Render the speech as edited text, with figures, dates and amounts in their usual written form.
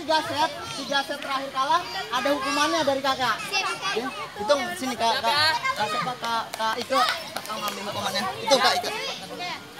tiga set terakhir kalah ada hukumannya dari kakak. Ya, hitung sini kak itu kakak ngambil hukumannya. Itu kak itu.